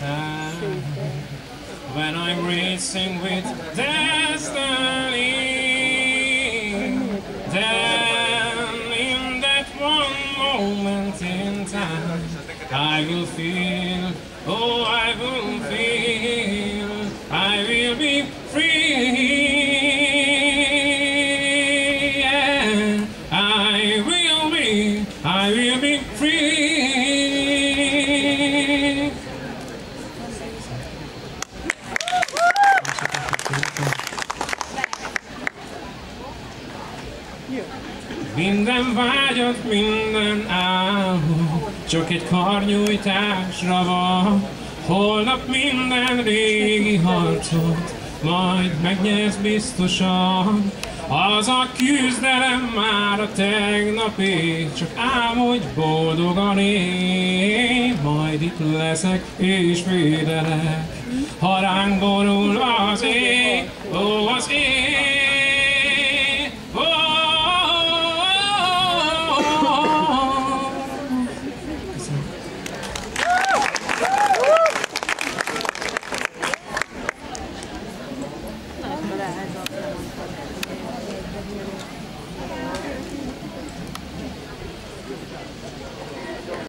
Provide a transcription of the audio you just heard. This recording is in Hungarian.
time when I'm racing with destiny. Then in that one moment in time I will feel, oh I will feel, I will be free. Yeah, I will be free. Minden vágyat, minden álmod csak egy karnyújtásra van. Holnap minden régi harcot majd megnyersz biztosan. Az a küzdelem már a tegnapi, csak álmodj boldogan én. Majd itt leszek és védelek, ha ránk borul az ég, ó az ég.